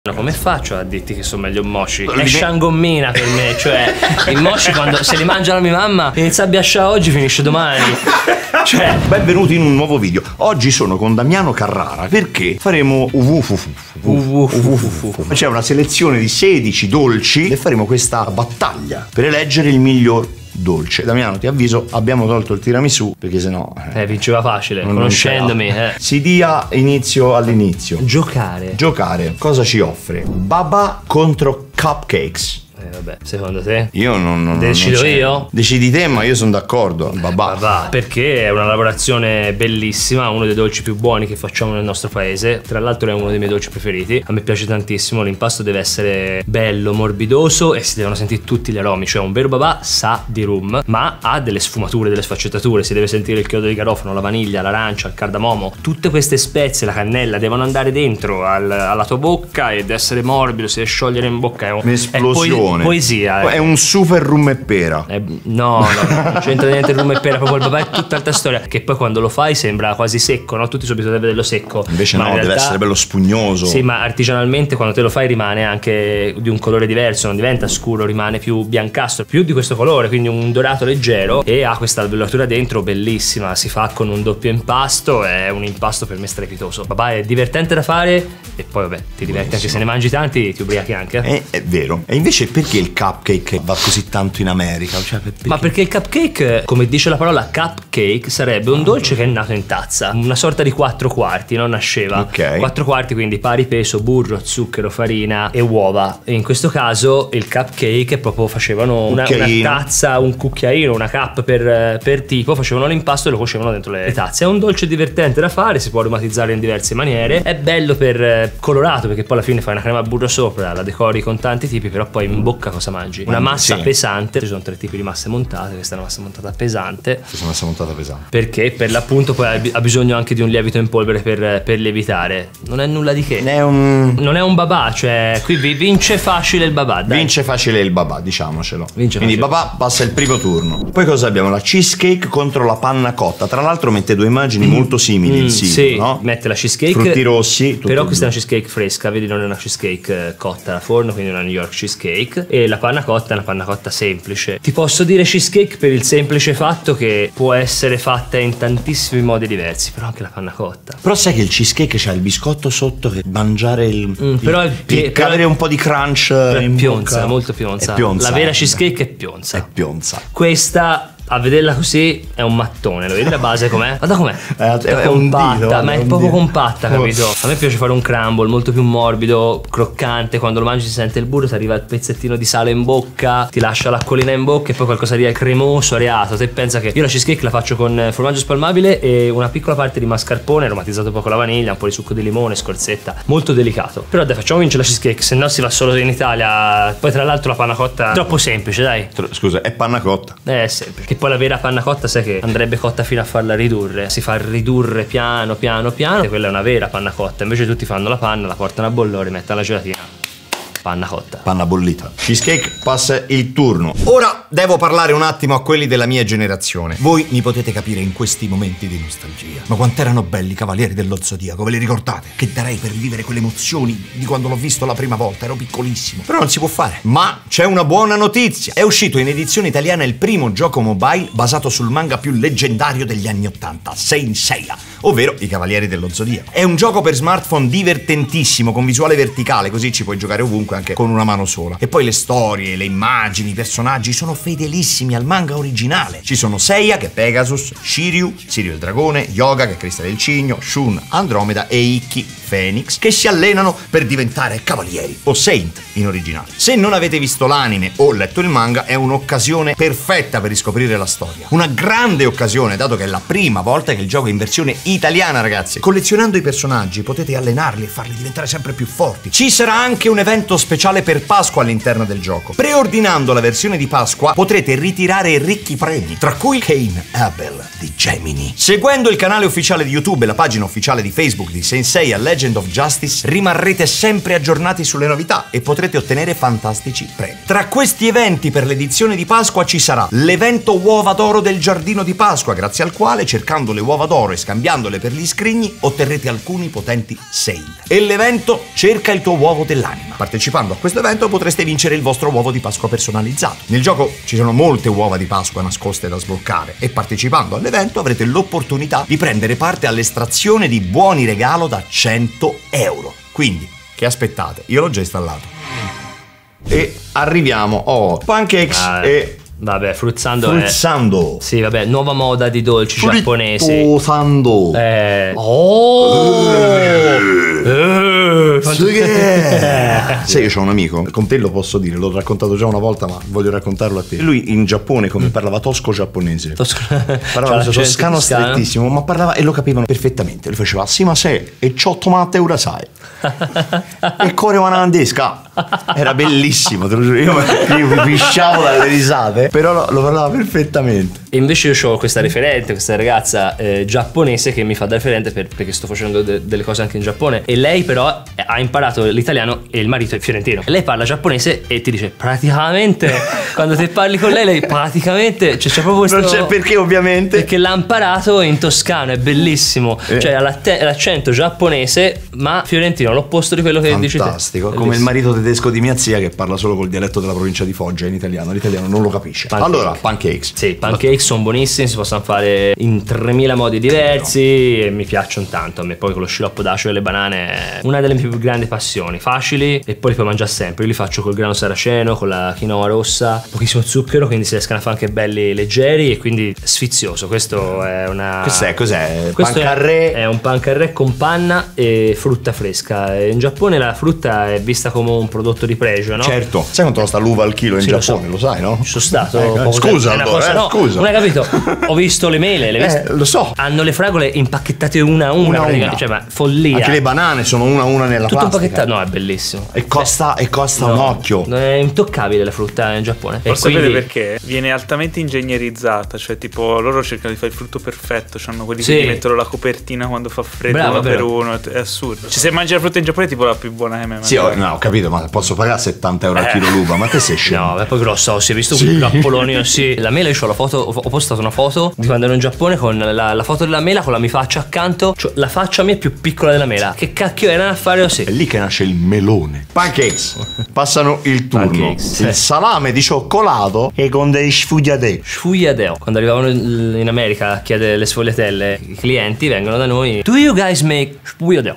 No, come faccio a dirti che sono meglio mochi? È sciangommina per me, cioè i mochi quando se li mangia la mia mamma inizia a biasciare oggi, finisce domani. Cioè, benvenuti in un nuovo video. Oggi sono con Damiano Carrara perché faremo c'è una selezione di 16 dolci e faremo questa battaglia per eleggere il miglior dolce. Damiano, ti avviso, abbiamo tolto il tiramisù perché sennò vinceva facile, conoscendomi. Si dia inizio all'inizio. Giocare. Cosa ci offre? Baba contro Cupcakes. Vabbè, secondo te? Io non decido io? Decidi te, ma io sono d'accordo. Babà. Perché è una lavorazione bellissima, uno dei dolci più buoni che facciamo nel nostro paese. Tra l'altro è uno dei miei dolci preferiti. A me piace tantissimo. L'impasto deve essere bello, morbidoso e si devono sentire tutti gli aromi. Cioè un vero babà sa di rum, ma ha delle sfumature, delle sfaccettature. Si deve sentire il chiodo di garofano, la vaniglia, l'arancia, il cardamomo. Tutte queste spezie, la cannella, devono andare dentro alla tua bocca ed essere morbido, si deve sciogliere in bocca. È un'esplosione. Poesia. È un super rum e pera. No, non c'entra niente il rum e pera, proprio il babà è tutt'altra storia. Che poi quando lo fai sembra quasi secco, no? Tutti subito devono vederlo secco. Invece no, deve essere bello spugnoso. Sì, ma artigianalmente quando te lo fai rimane anche di un colore diverso, non diventa scuro, rimane più biancastro, più di questo colore, quindi un dorato leggero e ha questa alveolatura dentro bellissima. Si fa con un doppio impasto, è un impasto per me strepitoso. Babà è divertente da fare e poi vabbè, ti diverti anche se ne mangi tanti, ti ubriachi anche. È vero. E invece perché il cupcake va così tanto in America? Cioè, Ma perché il cupcake, come dice la parola cupcake, sarebbe un dolce che è nato in tazza, una sorta di 4 quarti, non nasceva. Ok. 4 quarti, quindi pari peso, burro, zucchero, farina e uova. E in questo caso il cupcake proprio facevano una tazza, un cucchiaino, una cup per tipo, facevano l'impasto e lo cuocevano dentro le tazze. È un dolce divertente da fare, si può aromatizzare in diverse maniere. È bello per colorato, perché poi alla fine fai una crema a burro sopra, la decori con tanti tipi, però poi in bocca cosa mangi? Una massa pesante. Ci sono 3 tipi di masse montate. Questa è una massa montata pesante. Questa è una massa montata pesante perché per l'appunto poi ha bisogno anche di un lievito in polvere per lievitare. Non è nulla di che. Non è un babà, cioè qui vince facile il babà, dai. Vince facile il babà, diciamocelo. Quindi babà passa il primo turno. Poi cosa abbiamo? La cheesecake contro la panna cotta. Tra l'altro mette 2 immagini molto simili il sito, sì, no? Mette la cheesecake, frutti rossi, però questa è una cheesecake fresca, vedi, non è una cheesecake cotta al forno, quindi una New York cheesecake. E la panna cotta è una panna cotta semplice. Ti posso dire cheesecake per il semplice fatto che può essere fatta in tantissimi modi diversi, però anche la panna cotta. Però sai che il cheesecake c'ha il biscotto sotto che mangiare avere un po' di crunch in pionza, bocca. molto pionza. La vera cheesecake è pionza. È pionza. Questa, a vederla così, è un mattone. Lo vedi la base com'è? Guarda com'è. È compatta, ma è proprio compatta, capito? A me piace fare un crumble molto più morbido, croccante. Quando lo mangi si sente il burro, ti arriva il pezzettino di sale in bocca, ti lascia l'acquolina in bocca e poi qualcosa di cremoso, areato. Te pensa che io la cheesecake la faccio con formaggio spalmabile e una piccola parte di mascarpone aromatizzato un po' con la vaniglia, un po' di succo di limone, scorzetta. Molto delicato. Però dai, facciamo vincere la cheesecake, se no si va solo in Italia. Poi tra l'altro la panna cotta è troppo semplice, dai. Scusa, è panna cotta. È semplice. Che poi la vera panna cotta sai che andrebbe cotta fino a farla ridurre. Si fa ridurre piano piano piano e quella è una vera panna cotta. Invece tutti fanno la panna, la portano a bollore, mettono la gelatina. Panna cotta. Panna bollita. Cheesecake passa il turno. Ora devo parlare un attimo a quelli della mia generazione. Voi mi potete capire in questi momenti di nostalgia. Ma quant'erano belli i Cavalieri dello Zodiaco, ve li ricordate? Che darei per rivivere quelle emozioni di quando l'ho visto la prima volta, ero piccolissimo. Però non si può fare. Ma c'è una buona notizia. È uscito in edizione italiana il primo gioco mobile basato sul manga più leggendario degli anni 80, Saint Seiya, ovvero i Cavalieri dello Zodiaco. È un gioco per smartphone divertentissimo, con visuale verticale, così ci puoi giocare ovunque anche con una mano sola. E poi le storie, le immagini, i personaggi sono fedelissimi al manga originale. Ci sono Seiya che è Pegasus, Shiryu il dragone, Yoga che è Crista del Cigno, Shun Andromeda e Ikki Phoenix che si allenano per diventare cavalieri o Saint in originale. Se non avete visto l'anime o letto il manga è un'occasione perfetta per riscoprire la storia. Una grande occasione dato che è la prima volta che il gioco è in versione italiana, ragazzi. Collezionando i personaggi potete allenarli e farli diventare sempre più forti. Ci sarà anche un evento speciale per Pasqua all'interno del gioco. Preordinando la versione di Pasqua potrete ritirare ricchi premi, tra cui Cain Abel di Gemini. Seguendo il canale ufficiale di YouTube e la pagina ufficiale di Facebook di Sensei a Legend of Justice rimarrete sempre aggiornati sulle novità e potrete ottenere fantastici premi. Tra questi eventi per l'edizione di Pasqua ci sarà l'evento Uova d'Oro del Giardino di Pasqua, grazie al quale, cercando le uova d'oro e scambiandole per gli scrigni, otterrete alcuni potenti save. E l'evento Cerca il tuo uovo dell'anima. Partecipando a questo evento potreste vincere il vostro uovo di Pasqua personalizzato. Nel gioco ci sono molte uova di Pasqua nascoste da sbloccare e partecipando all'evento avrete l'opportunità di prendere parte all'estrazione di buoni regalo da 100 euro. Quindi, che aspettate? Io l'ho già installato. E arriviamo, pancakes e... Vabbè, fruzzando. Sì, vabbè, nuova moda di dolci giapponesi. Fruzzando. Sai, io c'ho un amico, con te lo posso dire, l'ho raccontato già una volta, ma voglio raccontarlo a te. Lui in Giappone, come parlava tosco-giappone, parlava toscano strettissimo, ma parlava e lo capivano perfettamente. Lui faceva sì, ma se e c'ho tomate urasai e core wanandesca. Era bellissimo, te lo giuro. Io mi pisciavo dalle risate, però lo parlava perfettamente. E invece io ho questa referente, questa ragazza giapponese che mi fa da referente perché sto facendo delle cose anche in Giappone. E lei però ha imparato l'italiano e il marito è fiorentino. Lei parla giapponese e ti dice praticamente quando te parli con lei praticamente c'è proprio questo. Non c'è perché, ovviamente. Perché l'ha imparato in toscano, è bellissimo. Cioè ha l'accento giapponese ma fiorentino, l'opposto di quello che dici te. Fantastico, come il marito tedesco di mia zia che parla solo col dialetto della provincia di Foggia in italiano. L'italiano non lo capisce. Allora, pancakes. Sì, pancakes sono buonissimi, si possono fare in 3000 modi diversi e mi piacciono tanto. A me poi con lo sciroppo d'acero e le banane è una delle mie più grandi passioni, facili e poi li puoi mangiare sempre. Io li faccio col grano saraceno, con la quinoa rossa, pochissimo zucchero, quindi si riescono a fare anche belli leggeri e quindi sfizioso. Questo è una... Cos'è? Questo è un pancarré con panna e frutta fresca. In Giappone la frutta è vista come un prodotto di pregio, no? Certo. Sai quanto costa l'uva al chilo in Giappone? Lo sai, no? Ci sono stato. Scusa allora, no, scusa. Non hai capito? Ho visto le mele, le viste? Lo so. Hanno le fragole impacchettate una a una. Cioè, ma follia. Anche le banane sono una a una nella tutto plastica. impacchettato. No, è bellissimo. E costa un occhio. Non è intoccabile la frutta in Giappone. Posso sapere perché? Viene altamente ingegnerizzata. Cioè, tipo, loro cercano di fare il frutto perfetto. C'hanno quelli che ti mettono la copertina quando fa freddo. Bravo, uno per uno. È assurdo. Cioè, se mangi la frutta in Giappone è tipo la più buona che mi hai Sì, ho capito, ma posso pagare 70 euro al chilo l'uva? Ma te sei scemo? No, è poi grossa. Si è visto un grappolone. Sì. La mela, io ho la foto. Ho postato una foto di quando ero in Giappone con la foto della mela con la mia faccia accanto. Cioè, la faccia mia è più piccola della mela. Che cacchio era a fare così? È lì che nasce il melone. Pancakes. Passano il turno. Pancakes, il salame di cioccolato e con dei sfugliatei. Sfugliateo. Quando arrivavano in America a chiedere le sfogliatelle, i clienti vengono da noi. Do you guys make sfugliateo?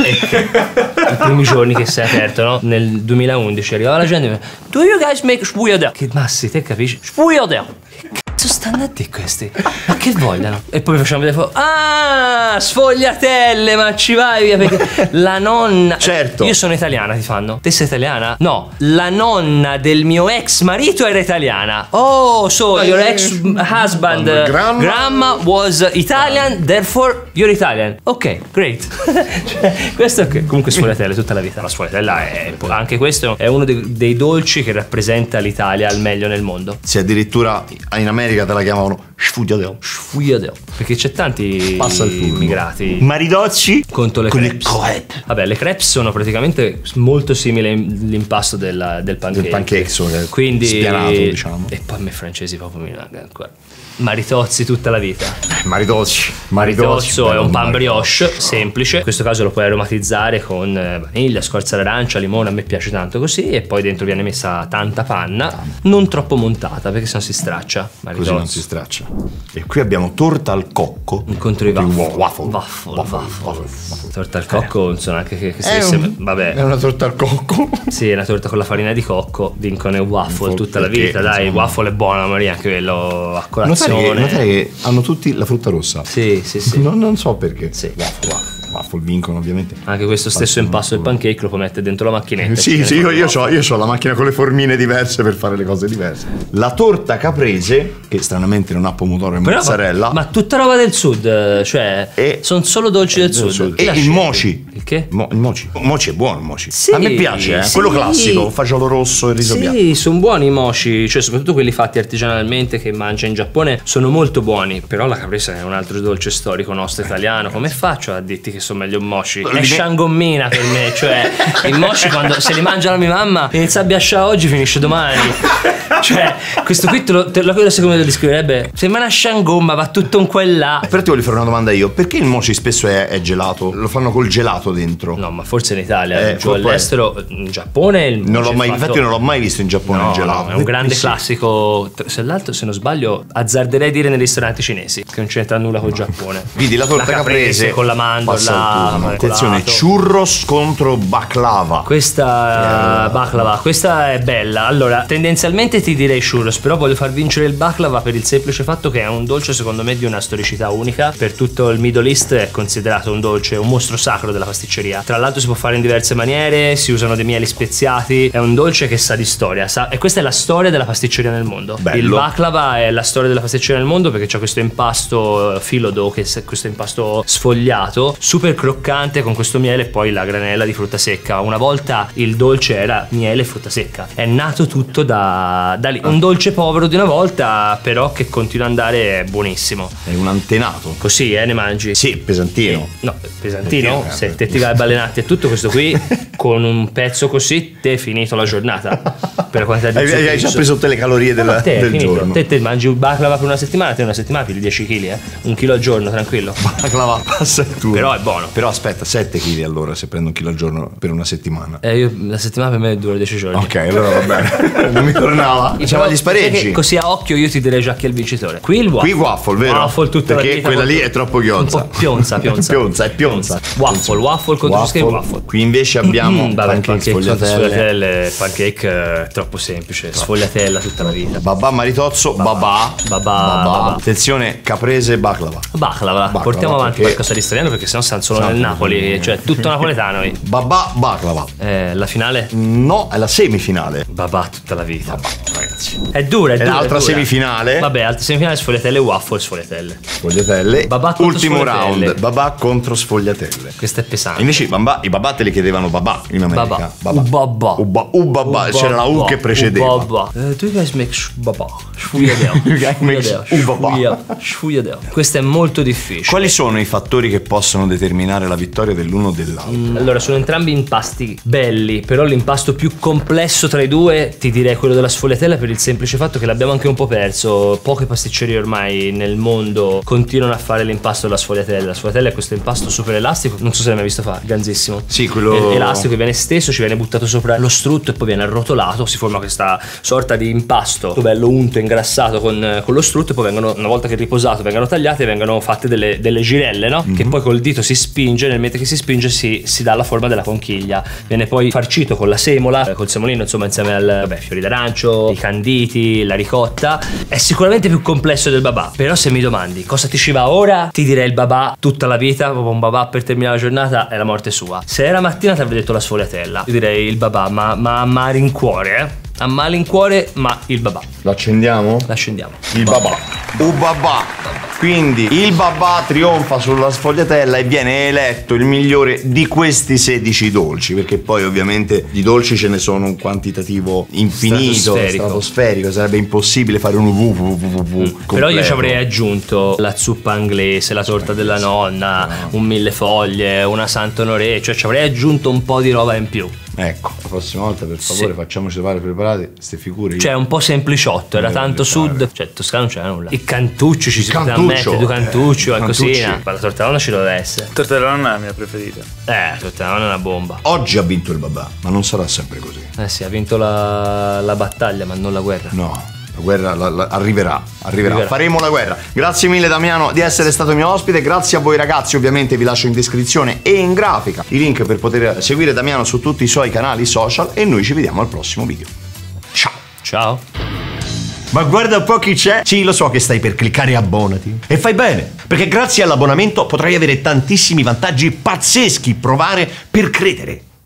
I primi giorni che si è aperto, no? Nel 2011 arrivava la gente. Do you guys make sfugliateo? Che massi, te capisci? Sfugliateo. Che cazzo stanno a dire questi? Ma che vogliono? E poi facciamo vedere. Sfogliatelle, ma ci vai via perché la nonna. Certo. Io sono italiana, ti fanno. Te sei italiana? No. La nonna del mio ex marito era italiana. Oh, so your ex husband grandma was Italian, therefore you're Italian. Ok, great. Cioè, questo è comunque sfogliatelle tutta la vita. La sfogliatella è anche questo è uno dei dolci che rappresenta l'Italia al meglio nel mondo. Se addirittura in America te la chiamavano sfugliateo. Sfugliateo. Perché c'è tanti immigrati. Maridocci contro le crepes. Vabbè, le crepes sono praticamente molto simili all'impasto del pancake. Del pancake, quindi spianato, diciamo. E poi a me francesi proprio mi manca ancora. Maritozzi tutta la vita. Maritozzo è un pan brioche semplice. In questo caso lo puoi aromatizzare con vaniglia, scorza d'arancia, limone. A me piace tanto così. E poi dentro viene messa tanta panna, non troppo montata perché sennò si straccia. Così non si straccia. E qui abbiamo torta al cocco contro i waffle. Torta al cocco non so neanche che vabbè. È una torta al cocco. Sì, è una torta con la farina di cocco. Vincono i waffle tutta la vita. Dai, il waffle è buono, Maria, anche quello a colazione. Notare che hanno tutti la frutta rossa. Sì. Non so perché. Sì. waffle vincono ovviamente. Anche questo stesso impasto del pancake lo puoi mettere dentro la macchinetta. Sì, io ho la macchina con le formine diverse per fare le cose diverse. La torta caprese, che stranamente non ha pomodoro e mozzarella. Ma tutta roba del sud, cioè sono solo dolci del sud. E il mochi. Il che? Il mochi. Mochi è buono, il mochi. Sì, a me piace, sì. Quello classico, fagiolo rosso e riso bianco. Sì, sono buoni i mochi, cioè soprattutto quelli fatti artigianalmente che mangia in Giappone, sono molto buoni. Però la caprese è un altro dolce storico nostro italiano. Come faccio a dirti che sono meglio un mochi? È sciangommina per me, cioè i mochi quando se li mangia la mia mamma inizia a biasciare oggi, finisce domani. Cioè, questo qui la cosa secondo me lo descriverebbe. Sembra una sciangomma, va tutto in quella. Però ti voglio fare una domanda io. Perché il mochi spesso è gelato? Lo fanno col gelato dentro? No, ma forse in Italia, giù all'estero, in Giappone infatti non l'ho mai visto in Giappone il gelato. È un grande classico. Se non sbaglio, azzarderei dire nei ristoranti cinesi, che non c'entra nulla col Giappone. Vedi la torta caprese con la mandorla. Attenzione, churros contro baklava. Questa baklava, questa è bella. Allora, tendenzialmente ti direi churros, però voglio far vincere il baklava per il semplice fatto che è un dolce secondo me di una storicità unica. Per tutto il Middle East è considerato un dolce, un mostro sacro della pasticceria. Tra l'altro si può fare in diverse maniere, si usano dei mieli speziati, è un dolce che sa di storia, e questa è la storia della pasticceria nel mondo. Bello. Il baklava è la storia della pasticceria nel mondo perché c'è questo impasto filodo, che è questo impasto sfogliato, super croccante con questo miele e poi la granella di frutta secca. Una volta il dolce era miele e frutta secca, è nato tutto da lì. Un dolce povero di una volta, però che continua ad andare, è buonissimo. È un antenato. Così, ne mangi? Sì, pesantino. No, pesantino? Se te ti vai balenati e tutto questo qui, con un pezzo così, te hai finito la giornata. Per quantità di zucchero. Hai già preso tutte le calorie del giorno. Te mangi un baklava per una settimana, te una settimana pigli 10 kg, 1 chilo al giorno, tranquillo. Baklava passa tu. Però è buono. Però aspetta, 7 kg allora se prendo 1 chilo al giorno per una settimana. Io la settimana per me dura 10 giorni. Ok, allora va bene. Non mi tornava. Diciamo agli spareggi. Così a occhio io ti direi già chi è il vincitore. Qui il waffle. Qui waffle, vero? Waffle tutta perché la vita. Quella lì è troppo ghionza. Un po' pionza. Pionza. Waffle contro waffle. Qui invece abbiamo pancake sfogliatelle. Pancake troppo semplice. Sfogliatella tutta la vita. Babà maritozzo, babà. Attenzione, caprese, baklava. Portiamo avanti qualcosa di straniero perché sennò stanno solo nel Napoli, cioè tutto napoletano. Babà, baklava. La finale? No, è la semifinale. Babà tutta la vita. Ragazzi. È dura. L'altra semifinale. Vabbè, altra semifinale, sfogliatelle, waffle, sfogliatelle. Babà ultimo round. Babà contro sfogliatelle. Questo è pesante. Invece i babà te li chiedevano babà in America. Babà. C'era la U che precedeva. Do you guys make babà? Sfogliatelle. Questo è molto difficile. Quali sono i fattori che possono determinare la vittoria dell'uno o dell'altro? Allora, sono entrambi impasti belli, però l'impasto più complesso tra i due ti direi quello della sfogliatella, per il semplice fatto che l'abbiamo anche un po' perso. Poche pasticcerie ormai nel mondo continuano a fare l'impasto della sfogliatella. La sfogliatella è questo impasto super elastico, non so se l'hai mai visto fare, ganzissimo. Sì, quello elastico che viene steso, ci viene buttato sopra lo strutto e poi viene arrotolato, si forma questa sorta di impasto bello unto, ingrassato con lo strutto, e poi vengono, una volta che è riposato, vengono tagliate e vengono fatte delle girelle, no? Che poi col dito si spinge, nel mentre che si spinge si dà la forma della conchiglia. Viene poi farcito con la semola, col semolino, insomma, insieme al fiori d'arancio, i canditi, la ricotta. È sicuramente più complesso del babà, però se mi domandi cosa ti ci va ora, ti direi il babà tutta la vita. Proprio un babà per terminare la giornata è la morte sua. Se era mattina ti avrei detto la sfogliatella, io direi il babà, ma a malincuore, a malincuore, ma il babà. Lo accendiamo? L'accendiamo. Il babà. Babà. Quindi il babà trionfa sulla sfogliatella e viene eletto il migliore di questi 16 dolci, perché poi ovviamente di dolci ce ne sono un quantitativo infinito, stratosferico, sarebbe impossibile fare un www. Però io ci avrei aggiunto la zuppa inglese, la torta della nonna, un millefoglie, una Santo Honoré, cioè ci avrei aggiunto un po' di roba in più. Ecco, la prossima volta per favore facciamoci trovare preparati ste figure. Cioè un po' sempliciotto, era tanto sud, cioè Toscana non c'era nulla. I cantucci ci si poteva mettere, due cantucci, qualcosina. Ma la torta della nonna ci doveva essere. La torta della nonna è la mia preferita. La torta della nonna è una bomba. Oggi ha vinto il babà, ma non sarà sempre così. Sì, ha vinto la battaglia, ma non la guerra. No. La guerra arriverà. Faremo la guerra. Grazie mille Damiano di essere stato mio ospite. Grazie a voi ragazzi, ovviamente vi lascio in descrizione e in grafica i link per poter seguire Damiano su tutti i suoi canali social e noi ci vediamo al prossimo video. Ciao. Ma guarda un po' chi c'è. Sì, lo so che stai per cliccare abbonati. E fai bene, perché grazie all'abbonamento potrai avere tantissimi vantaggi pazzeschi. Provare per credere.